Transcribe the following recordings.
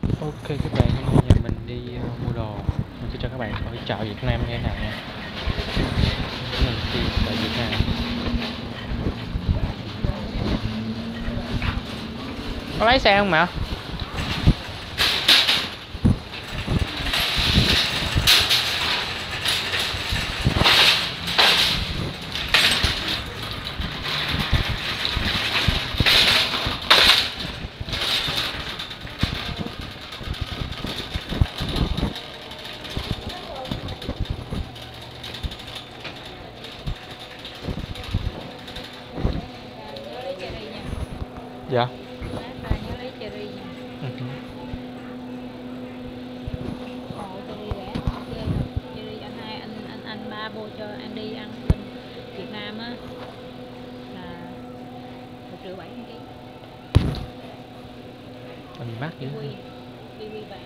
Ok các bạn, hôm nay nhà mình đi mua đồ. Mình sẽ cho các bạn coi chợ Việt Nam như thế nào nha. Mình đi chợ Việt Nam. Có lấy xe không mẹ? Nhớ lấy cherry nha. Dạ. Lát nhớ lấy cherry nha. Ồ, cherry rẻ ngon ghê hả? Cherry anh ba vô cho anh đi ăn bên Việt Nam á là 1,7 triệu một ký. Mình mắc dữ. Kiwi vàng.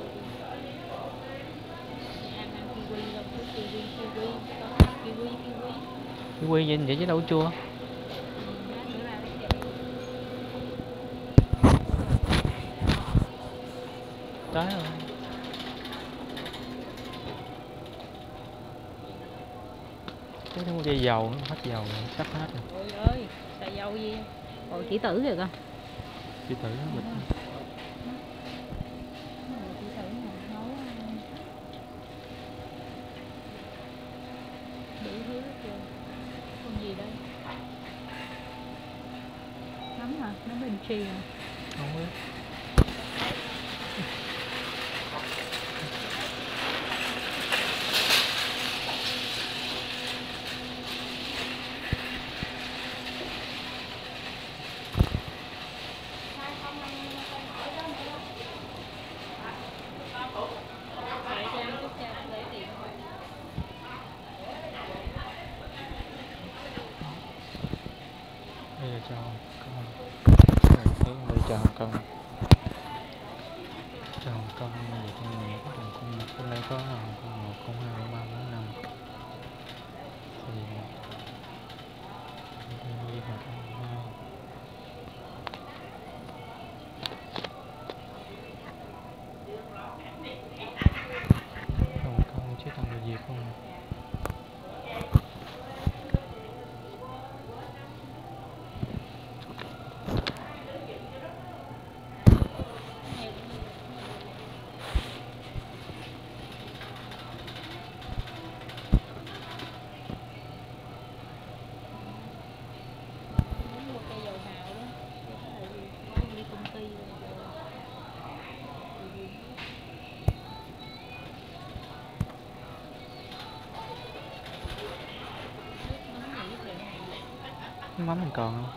Ăn kiwi không có kiwi có kiwi. Kiwi vậy vậy chứ đâu chua. Lát nữa ra lấy cherry. Tới rồi. Cái nó dây dầu, hết dầu sắp hết rồi. Ôi ơi, xài dầu gì? Ồ, chỉ tử kìa con. Chỉ thử nó bịch. Chỉ tử mà nấu đủ thứ hết trơn. Con gì đây? Nấm hả? Nấm bình trì hả? Không biết. Bây giờ cho con. Bây giờ cho con. Cho con vậy con này có thằng con một, con đây có con 1, con 2, con 3, con 5. Thì đi vào con 2. Còn con chứ thằng người Việt không. Mua cây dầu hào đó. Có đi công ty rồi. Mắm mình còn không?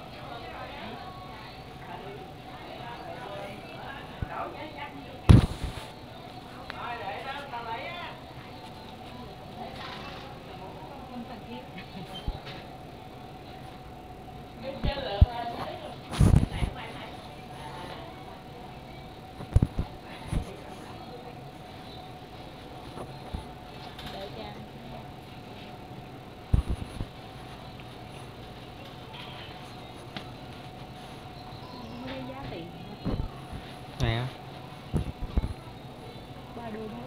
Không cần thiết. Để cho không có giá tiền. Nè. 3 đô thôi.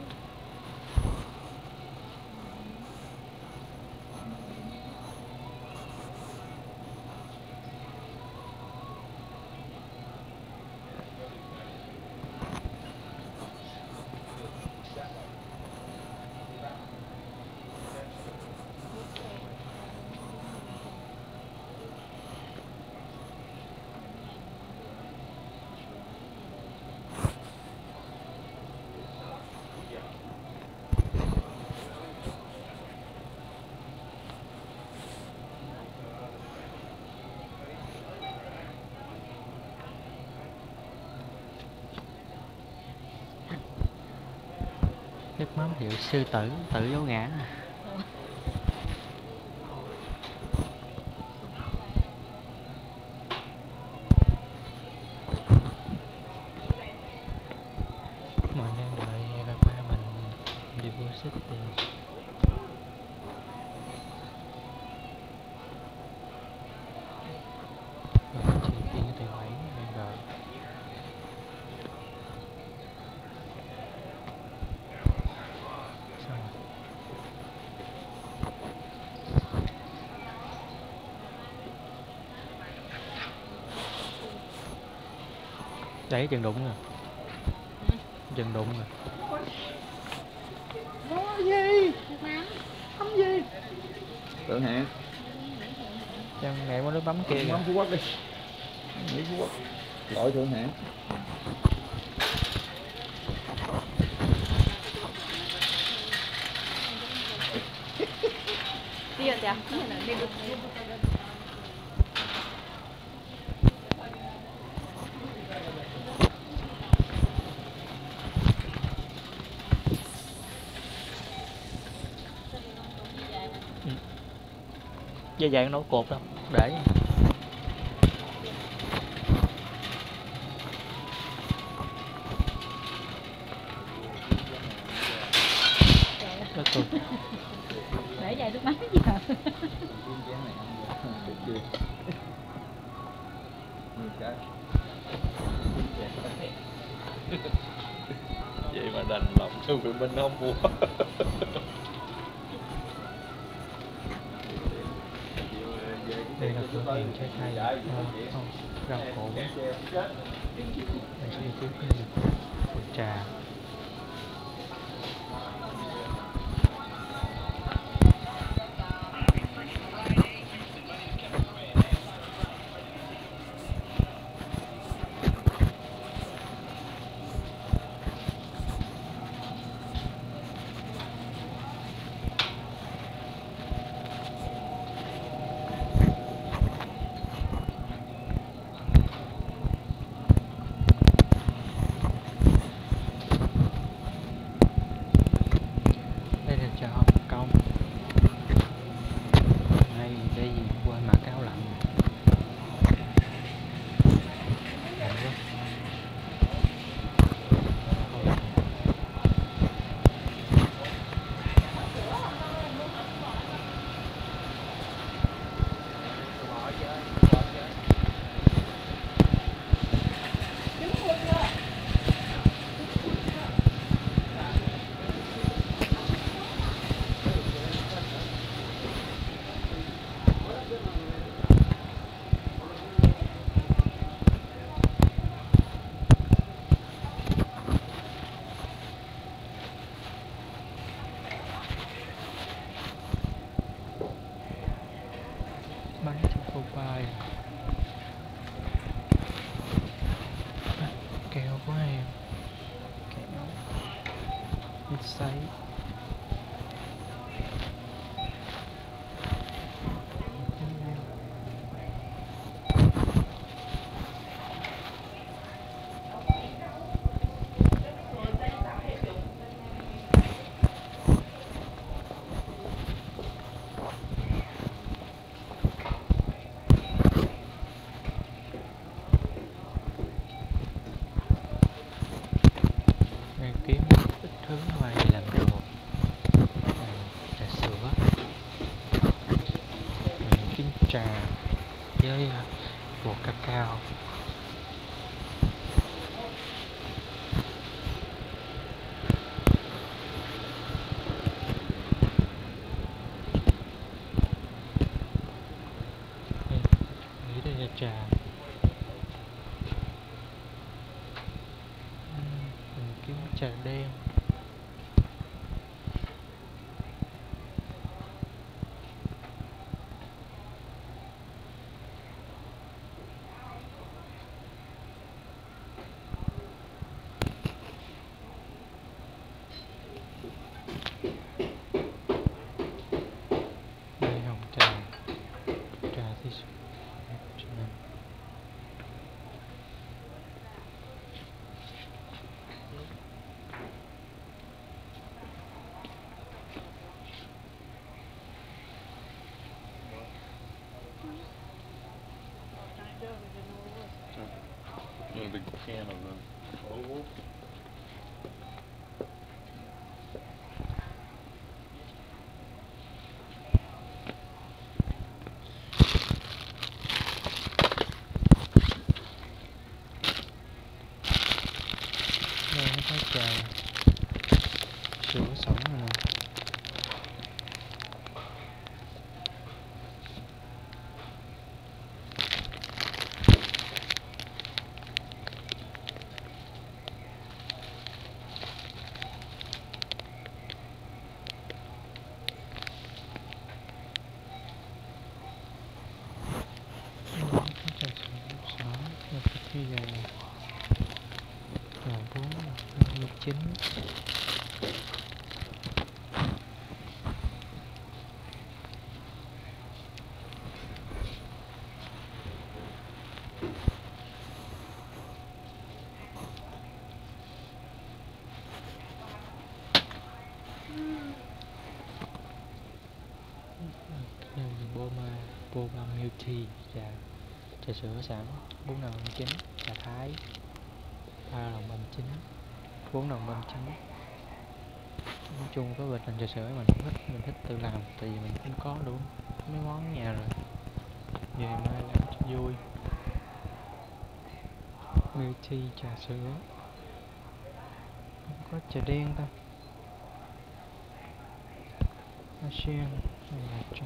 Nước mắm hiệu sư tử, tự dấu ngã. Mình đang đợi ba ba mình deposit tiền. Rồi chuyển tiền cho tài khoản đang đợi. Sấy chân đụng rồi. Hả? Chân đụng rồi. Nó gì? Nước mắm. Không gì? Thượng hạng. Chân mẹ có nước mắm kia Nước mắm Phú Quốc đi. Mỹ Phú Quốc. Loại thượng hạng. Đi rồi chả? Đi được. dây dạng nấu cột đâu để nó cực. Để dài nước mắm gì hả? Vậy mà đành lòng thương tụi mình không mua. Đây là cửa hàng trái cây rau củ. Đây sẽ đi tiếp cái phần trà. Đây là chợ Hồng Kông. Đây đây quên mặc áo lạnh. Lạnh quá. Bánh cho Popeye. Kẹo của em. Kẹo mít sấy. Đang kiếm ít thứ ngoài để làm đồ. Trà sữa. Kiếm trà với bột cacao. Nghĩ đây là trà. Mình kiếm trà đen. Đây hồng trà. Trà thì trà. I'm a big fan of them. Oval. Đây nó có trà sữa sống rồi nè. chín. Boba Milk Tea, trà sữa sẵn 4,9 đồng, trà Thái 3,39 đồng, 4,39 đồng. Nói chung có bịch trà sữa mình thích tự làm, tại vì mình cũng có đủ mấy món ở nhà rồi, về mai làm cho vui. Milk Tea trà sữa, không có trà đen ta, Asian là trà.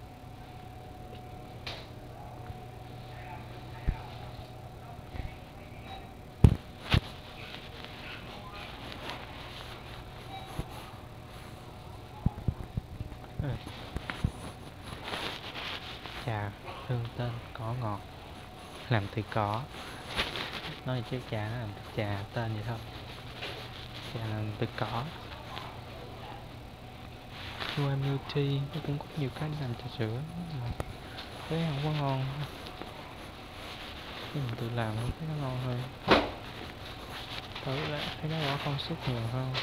Trà hương tên cỏ ngọt, làm từ cỏ. Nói chứ trà nó làm từ trà tên vậy thôi, trà làm từ cỏ. Milk Tea nó cũng có nhiều cái làm trà sữa mà thấy không có ngon, cái mình tự làm thấy nó ngon hơn, thử lại thấy nó bỏ công sức nhiều hơn.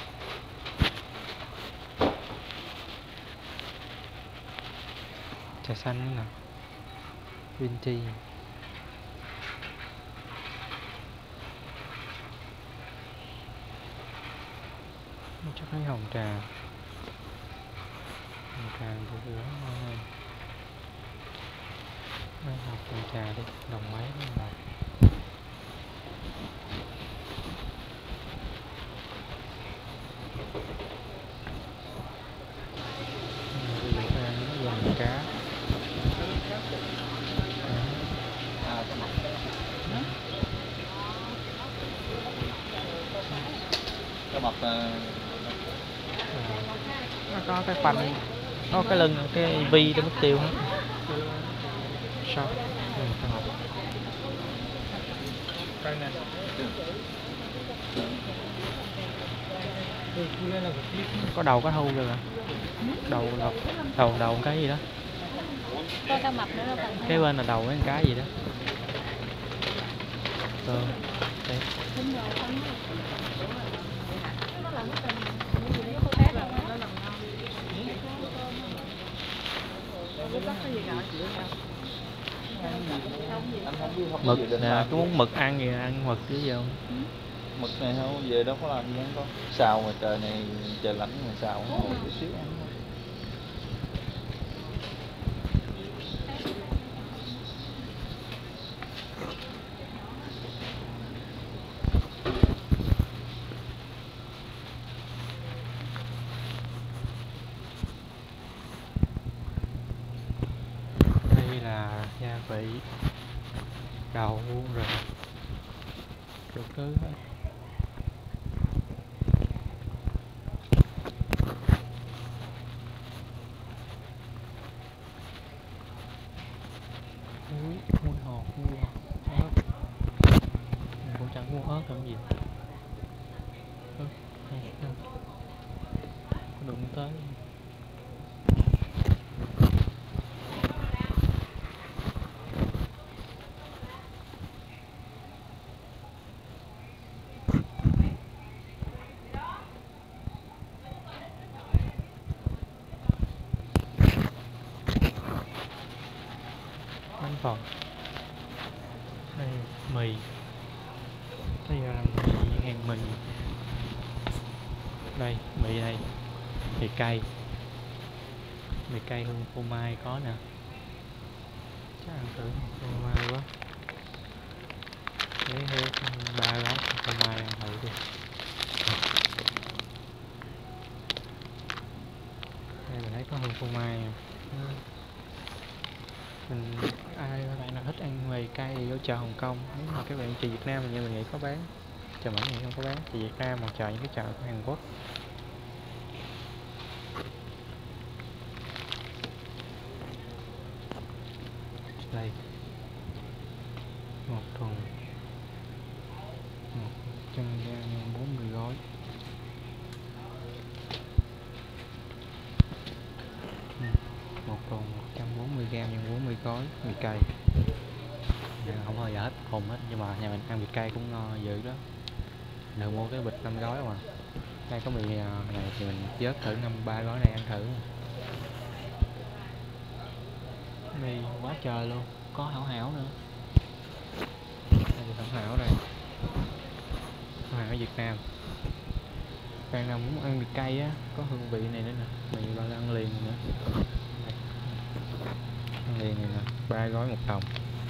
Trà xanh nè, green tea. Chắc thấy hồng trà thì sữa ngon hơn. Đây học hồng trà đi, đồng mấy rồi. Gần cá. Cái mập Nó có cái phanh, nó có cái lưng, cái vi để mất tiêu hết. Sao? Tao học. Có đầu có hưu rồi hả? Đầu cái gì đó. Có cá mập nữa đâu cần. Cái bên là đầu cái gì đó. Đây. Mực nè, cái muốn mực ăn gì ăn mực chứ gì không? mực này không về đâu có làm gì không con, xào mà trời này trời lạnh mà xào ngồi chút xíu ăn. Đây là gia vị, đậu rồi đủ thứ hết. Muối hột, ớt. Mình cũng chẳng mua ớt làm gì. Đụng tới. Bánh phồng. Đây mì. Bây giờ là hàng mì. Đây mì này, mì cay hương phô mai có nè. Chắc ăn thử phô mai quá. Lấy hết 3 gói phô mai ăn thử đi. Đây mình thấy có hương phô mai nè. Các bạn nào thích ăn mì cay thì vô chợ Hồng Kông. Nếu mà các bạn chợ Việt Nam thì mình nghĩ có bán, chợ Mỹ thì không có bán. Chợ Việt Nam mà chợ những cái chợ của Hàn Quốc. Đây 1 tuần 100g 40 gói. gói mì cay. Không bao giờ hết hồn hết, nhưng mà nhà mình ăn mì cay cũng ngon dữ đó. Mình mua cái bịch 5 gói mà. Đây có mì này thì mình vớt thử 3 gói này ăn thử. Mì quá trời luôn, có hảo hảo nữa. Đây hảo hảo này. Hảo hảo ở Việt Nam. Bạn nào muốn ăn mì cay á, có hương vị này nữa nè. Mì bao ăn liền nữa. Đây. Ăn liền này nè, 3 gói 1 đồng.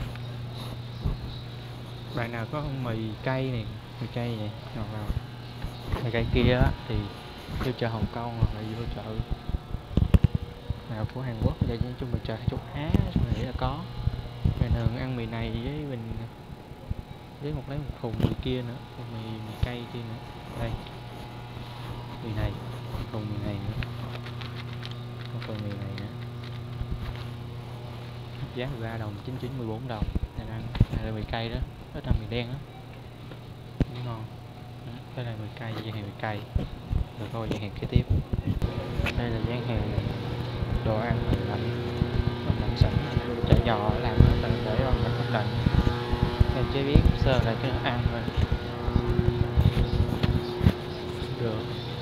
Bạn nào có mì cay này, mì cay này, hoặc là mì cay kia á thì vô chợ Hồng Kông hoặc là vô chợ nào của Hàn Quốc, vậy chứ chung mình chợ châu Á mình nghĩ là có. Mình thường ăn mì này với lấy một thùng mì kia nữa, mì cay kia nữa. Đây mì này, thùng mì này nữa, một thùng mì này nữa, giá 13 đồng, 99 14 đồng. Này là mì cay đó, ít ăn mì đen đó, cũng ngon. Đây là mì cay, gian hàng mì cay. Rồi thôi gian hàng kế tiếp. Đây là gian hàng đồ ăn lạnh sẵn, chả giò làm nó để bằng bánh không lạnh, em chế biến sơ lại cái ăn thôi được.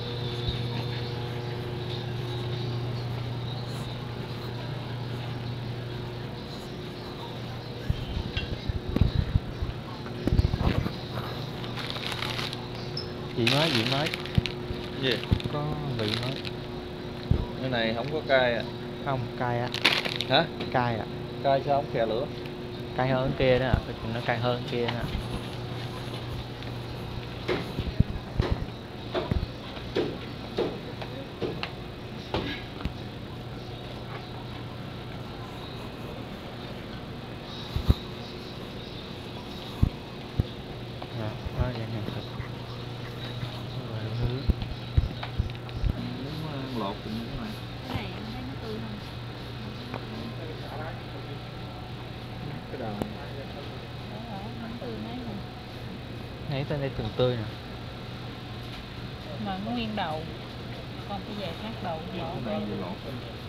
Vị mới Gì? có vị mới. Cái này không có cay à? Không cay á. Hả? Cay ạ. Cay sao không khè lửa? Cay hơn kia đó, nó cay hơn kia đó. Đó dạng hàng thịt. Rồi thứ Muốn ăn lột cũng như thế này. Cái này em thấy nó tươi hơn. Cái đầu Nó tươi mấy rồi. nãy tên đây từng tươi nè. Mà nó nguyên đầu. Còn cái về khác đầu bỏ đầu bên. lột.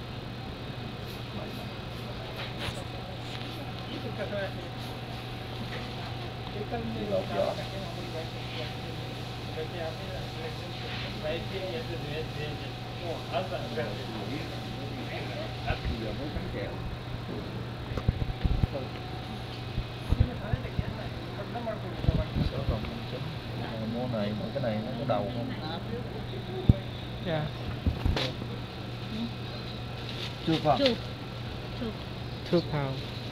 Lột vỏ. Giờ mới cắn kẹo. Số đồng 59. Mua này, mà cái này nó có đầu không? Dạ. Chưa phải. Chưa. Thước không?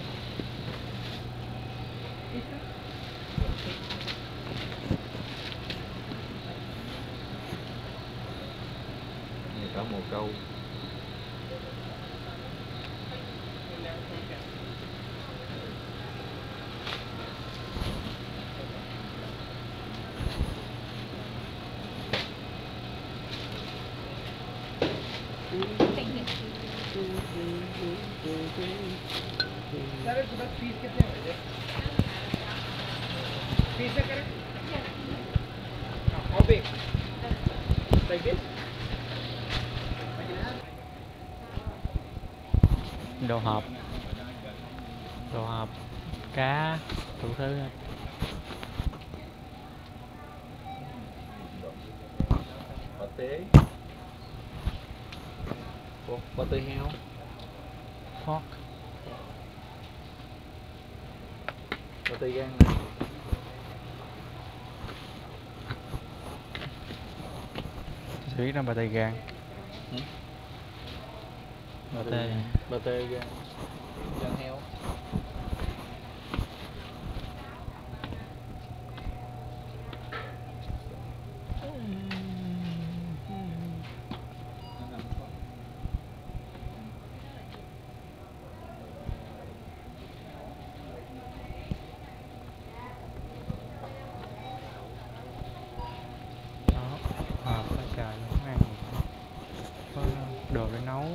Này cả mồ câu. Sir इसके बाद फीस कितने बजे फीस से करें how big like this Đồ hộp cá đủ thứ. Pate. Ủa, pate heo. Pork. Pate gan này. Sẽ biết nó pate gan. Pate gan. Gan heo. Hộp quá trời luôn, ăn có đồ để nấu.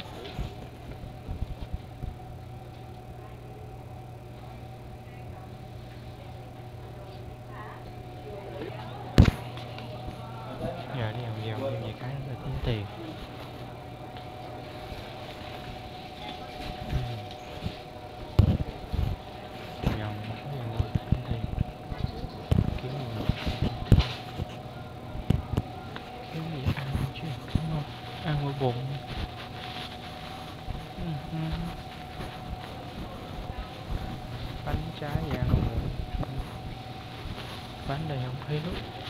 Giờ đi vòng vòng như cái là tính tiền. ăn với bụng. Bánh trái và ăn bụng. Bánh đây không thiếu.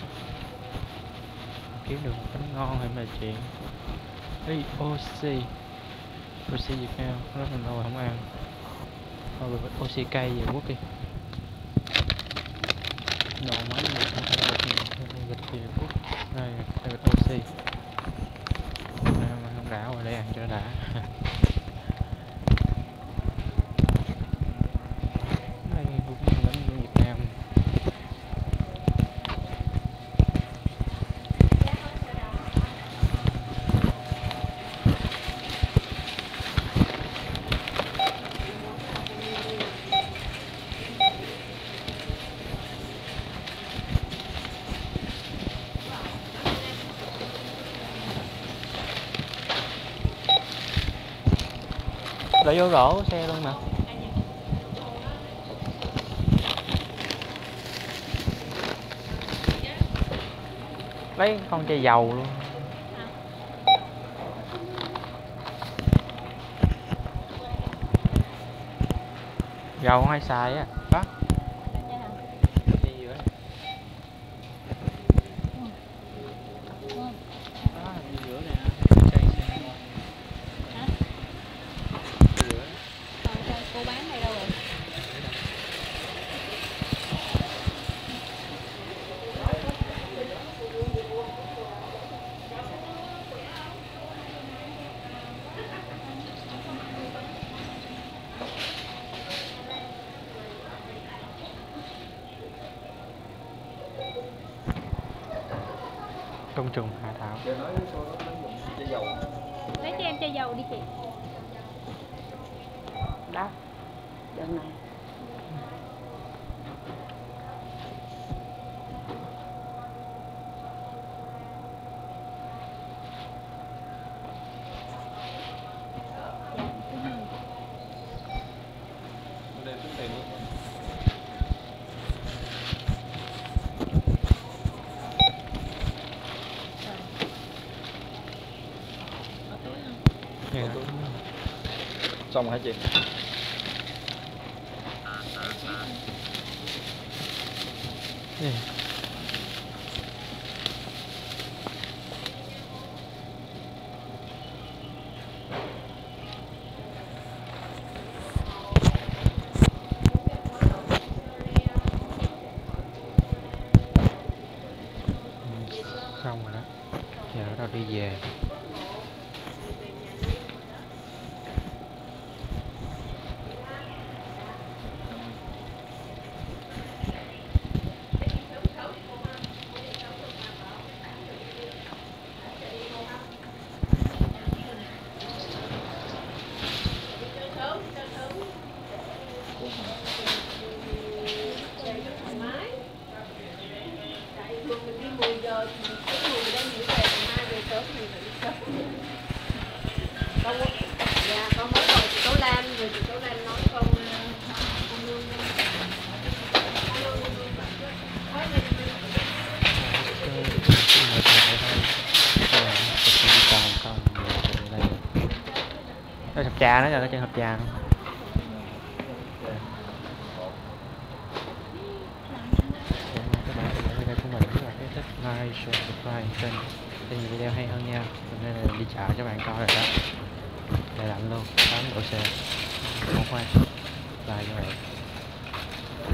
Kiếm được bánh ngon hay mà chuyện. Ê, oxy Việt Nam rất là lâu rồi không ăn. Thôi oxy cây về quốc đi. Ngon mấy vịt thì quốc. Đây vịt oxy. Không đã rồi đây ăn cho đã. Đây cũng là bánh Việt Nam. Để vô gỗ xe luôn mà. Lấy con chai dầu luôn. Dầu hay xài á. Đó. Cô bán đây đâu rồi? Công trùng Hà Thảo. Lấy cho em chai dầu đi chị. Đó, đơn này. Xong hả chị? Xong rồi đó. Giờ bắt đầu đi về. Dạ, con mới rồi chị Tố Lan, rồi chị Tố Lan nói con Lương đây hộp trà nữa, là trên hộp trà luôn. Các bạn ủng hộ video của mình rất là thích, like, share, subscribe kênh để nhiều video hay hơn nha. Hôm nay là đi chợ cho bạn coi rồi đó. Đây lạnh luôn, 8 độ C. Không khoan. Bye các bạn.